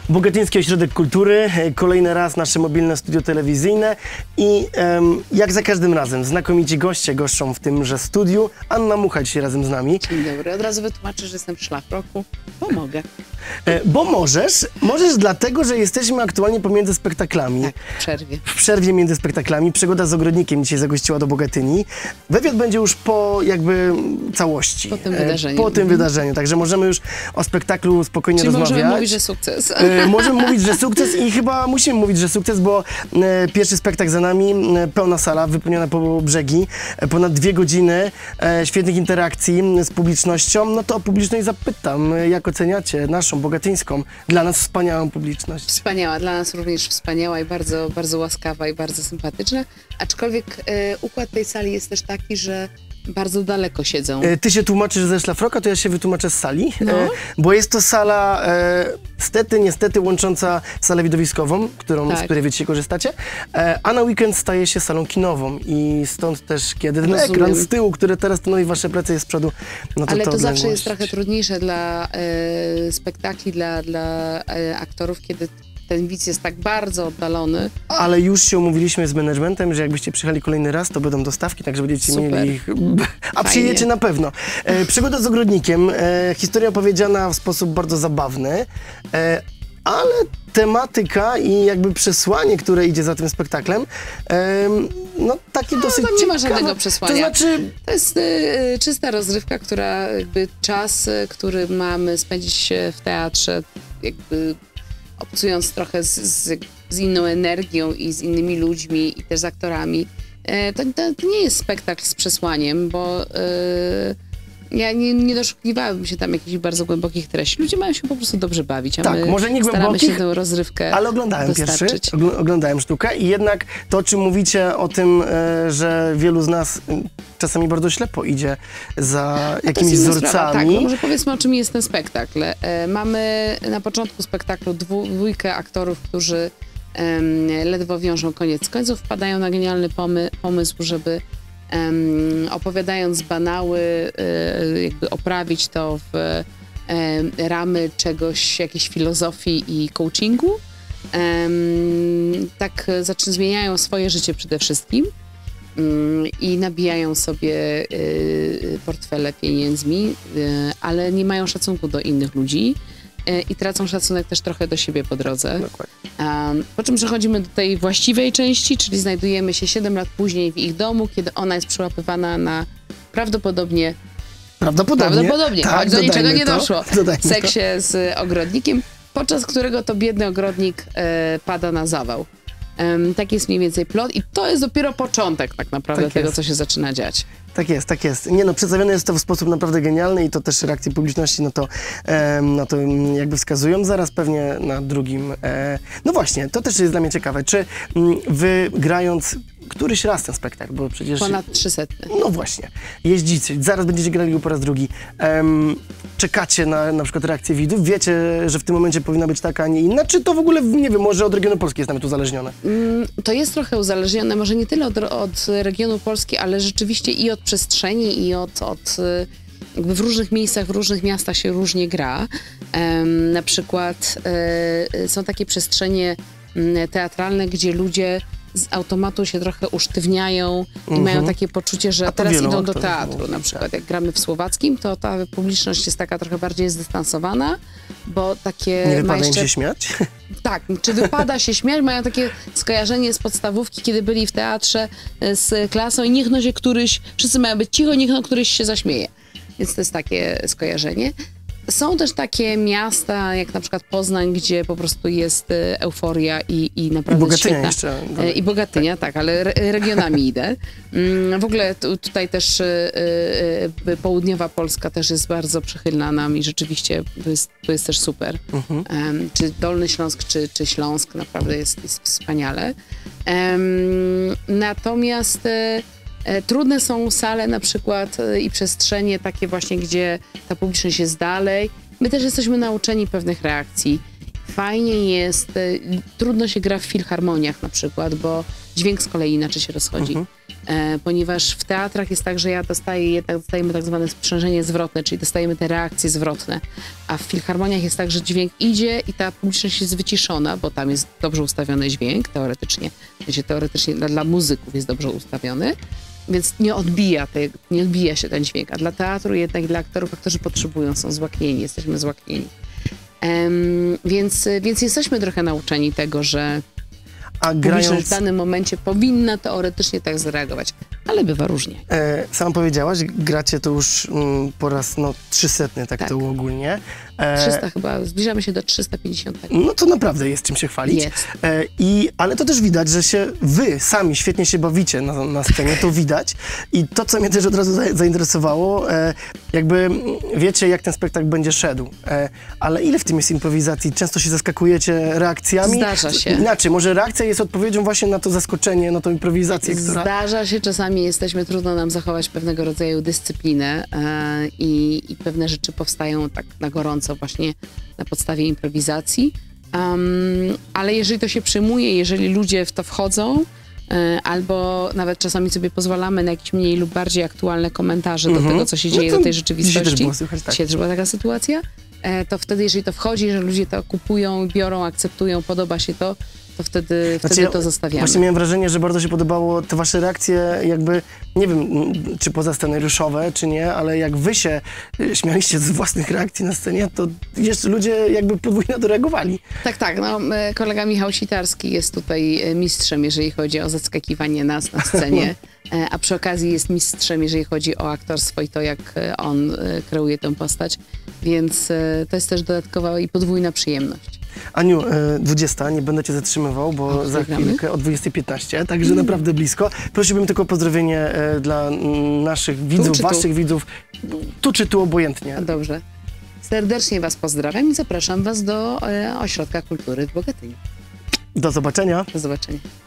Bogatyński Ośrodek Kultury, kolejny raz nasze mobilne studio telewizyjne i jak za każdym razem znakomici goście goszczą w tymże studiu. Anna Mucha dzisiaj razem z nami. Dzień dobry, od razu wytłumaczę, że jestem w szlafroku. Pomogę. Bo możesz dlatego, że jesteśmy aktualnie pomiędzy spektaklami. Tak, w przerwie. W przerwie między spektaklami. Przygoda z ogrodnikiem dzisiaj zagościła do Bogatyni. Wywiad będzie już po jakby całości. Po tym wydarzeniu. Po tym wydarzeniu, także możemy już o spektaklu spokojnie rozmawiać. Możemy mówić, że sukces. Możemy mówić, że sukces i chyba musimy mówić, że sukces, bo pierwszy spektakl za nami, pełna sala, wypełniona po brzegi, ponad 2 godziny świetnych interakcji z publicznością. No to o publiczność zapytam, jak oceniacie naszą bogatyńską, dla nas wspaniałą publiczność? Wspaniała, dla nas również wspaniała i bardzo, bardzo łaskawa i bardzo sympatyczna. Aczkolwiek układ tej sali jest też taki, że bardzo daleko siedzą. Ty się tłumaczysz ze szlafroka, to ja się wytłumaczę z sali, No. Bo jest to sala niestety łącząca salę widowiskową, z której wy dzisiaj korzystacie, a na weekend staje się salą kinową i stąd też, kiedy ten ekran z tyłu, który teraz stanowi wasze plecy, jest z przodu, no to ale to zawsze odległość. jest trochę trudniejsze dla spektakli, dla aktorów, kiedy ten widz jest tak bardzo oddalony. Ale już się umówiliśmy z managementem, że jakbyście przyjechali kolejny raz, to będą dostawki, także będziecie mieli ich. A przyjedziecie na pewno. Przygoda z ogrodnikiem. Historia opowiedziana w sposób bardzo zabawny, ale tematyka i jakby przesłanie, które idzie za tym spektaklem, no takie dosyć tam nie ma żadnego ciekawe. przesłania. To znaczy... To jest czysta rozrywka, która jakby czas, który mamy spędzić w teatrze, jakby obcując trochę z inną energią i z innymi ludźmi i też z aktorami. To nie jest spektakl z przesłaniem, bo ja nie doszukiwałabym się tam jakichś bardzo głębokich treści. Ludzie mają się po prostu dobrze bawić, a tak, my może nie staramy głębokich, się tę rozrywkę ale oglądałem dostarczyć. oglądałem sztukę i jednak to, o czym mówicie o tym, że wielu z nas czasami bardzo ślepo idzie za jakimiś wzorcami. Tak, no może powiedzmy, o czym jest ten spektakl. Mamy na początku spektaklu dwójkę aktorów, którzy ledwo wiążą koniec z końców, wpadają na genialny pomysł, żeby opowiadając banały, jakby oprawić to w ramy czegoś, jakiejś filozofii i coachingu. Tak zmieniają swoje życie przede wszystkim i nabijają sobie portfele pieniędzmi, ale nie mają szacunku do innych ludzi i tracą szacunek też trochę do siebie po drodze. Po czym przechodzimy do tej właściwej części, czyli znajdujemy się 7 lat później w ich domu, kiedy ona jest przełapywana na prawdopodobnie, tak, choć do niczego nie to, doszło, seksie z ogrodnikiem, podczas którego to biedny ogrodnik pada na zawał. Tak jest mniej więcej plot i to jest dopiero początek tak naprawdę tego, co się zaczyna dziać. Tak jest, tak jest. Nie no, przedstawione jest to w sposób naprawdę genialny i to też reakcje publiczności na to jakby wskazują. Zaraz pewnie na drugim. No właśnie, to też jest dla mnie ciekawe. Czy wy grając któryś raz ten spektakl, bo przecież... Ponad 300. No właśnie. Jeździcie, zaraz będziecie grali go po raz drugi. Czekacie na przykład reakcję widzów? Wiecie, że w tym momencie powinna być taka, a nie inna? Czy to w ogóle, nie wiem, może od regionu Polski jest nawet uzależnione? To jest trochę uzależnione, może nie tyle od regionu Polski, ale rzeczywiście i od przestrzeni, i jakby w różnych miejscach, w różnych miastach się różnie gra. Na przykład są takie przestrzenie teatralne, gdzie ludzie z automatu się trochę usztywniają i mają takie poczucie, że teraz idą do teatru. Na przykład jak gramy w Słowackim, to ta publiczność jest taka trochę bardziej zdystansowana, bo takie... Nie wypada im się śmiać? Tak, czy wypada się śmiać? Mają takie skojarzenie z podstawówki, kiedy byli w teatrze z klasą i niech no się wszyscy mają być cicho, niech no któryś się zaśmieje. Więc to jest takie skojarzenie. Są też takie miasta, jak na przykład Poznań, gdzie po prostu jest euforia i naprawdę Bogatynia świetna. Jeszcze. I Bogatynia, tak, ale regionami idę. W ogóle tutaj też południowa Polska też jest bardzo przychylna nam i rzeczywiście to jest też super. Czy Dolny Śląsk, czy Śląsk, naprawdę jest wspaniale. Natomiast trudne są sale na przykład i przestrzenie takie właśnie, gdzie ta publiczność jest dalej. My też jesteśmy nauczeni pewnych reakcji. Fajnie jest, trudno się gra w filharmoniach na przykład, bo Dźwięk z kolei inaczej się rozchodzi. Ponieważ w teatrach jest tak, że dostajemy tak zwane sprzężenie zwrotne, czyli dostajemy te reakcje zwrotne, a w filharmoniach jest tak, że dźwięk idzie i ta publiczność jest wyciszona, bo tam jest dobrze ustawiony dźwięk, teoretycznie dla muzyków jest dobrze ustawiony, więc nie odbija się ten dźwięk, a dla teatru jednak, dla aktorów, aktorzy potrzebują, są złaknieni, jesteśmy złaknieni. Więc jesteśmy trochę nauczeni tego, że publiczność w danym momencie powinna teoretycznie tak zareagować, ale bywa różnie. Sama powiedziałaś, gracie to już po raz 300, tak to ogólnie. 300 chyba, zbliżamy się do 350. No to naprawdę jest czym się chwalić. Jest. Ale to też widać, że wy sami świetnie się bawicie na scenie, to widać. I to, co mnie też od razu zainteresowało, jakby wiecie, jak ten spektakl będzie szedł. Ale ile w tym jest improwizacji? Często się zaskakujecie reakcjami? Zdarza się. Inaczej, może reakcja jest odpowiedzią właśnie na to zaskoczenie, na tą improwizację, która... Zdarza się, czasami trudno nam zachować pewnego rodzaju dyscyplinę i pewne rzeczy powstają tak na gorąco właśnie na podstawie improwizacji, ale jeżeli to się przyjmuje, jeżeli ludzie w to wchodzą, albo nawet czasami sobie pozwalamy na jakieś mniej lub bardziej aktualne komentarze do tego, co się dzieje, do tej rzeczywistości. Dzisiaj też była taka sytuacja. To wtedy, jeżeli to wchodzi, że ludzie to kupują, biorą, akceptują, podoba się to wtedy to zostawiamy. Właśnie miałem wrażenie, że bardzo się podobało te wasze reakcje, jakby, nie wiem, czy poza scenariuszowe, czy nie, ale jak wy się śmialiście z własnych reakcji na scenie, to jeszcze ludzie jakby podwójnie to reagowali. Tak, kolega Michał Sitarski jest tutaj mistrzem, jeżeli chodzi o zaskakiwanie nas na scenie, a przy okazji jest mistrzem, jeżeli chodzi o aktorstwo i to, jak on kreuje tę postać, więc to jest też dodatkowa i podwójna przyjemność. Aniu, 20, nie będę cię zatrzymywał, bo za chwilkę o 20:15, także naprawdę blisko. Prosiłbym tylko o pozdrowienie dla naszych widzów, waszych widzów, tu czy tu, obojętnie. Dobrze. Serdecznie was pozdrawiam i zapraszam was do Ośrodka Kultury w Bogatyni. Do zobaczenia. Do zobaczenia.